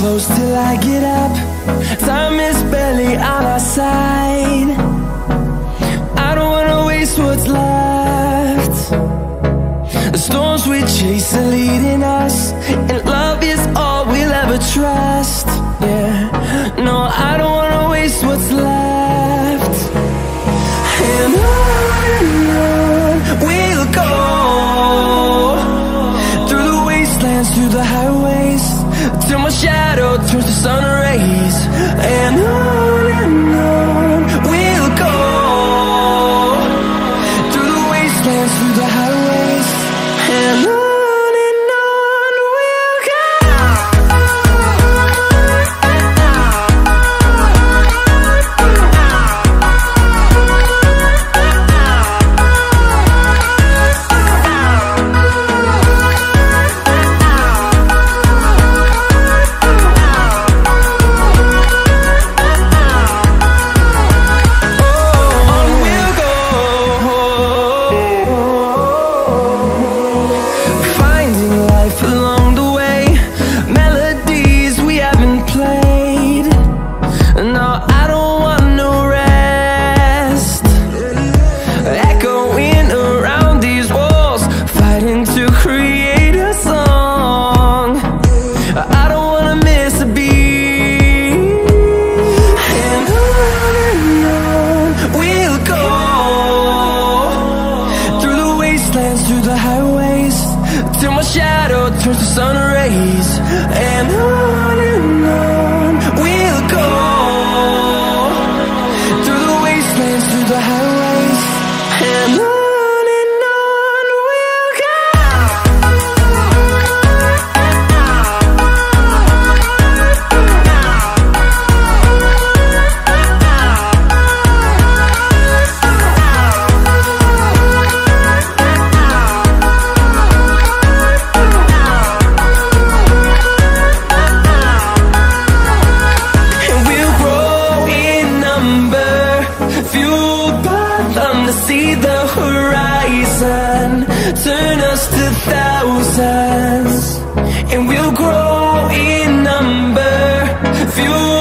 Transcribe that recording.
close till I get up. Time is barely on our side. I don't wanna waste what's left. The storms we chase are leading us, and love is all we'll ever trust. Yeah, no, I don't wanna waste what's left. And on we'll go, through the wastelands, through the highways, till my shadow turns to sun rays. And on we'll go, through the wastelands, through the highways, and on we'll go. Through the highways, till my shadow turns to sun rays. And on we'll go, through the wastelands, through the highways, and on we'll go. Fueled by them to see the horizon, turn us to thousands, and we'll grow in number. Fueled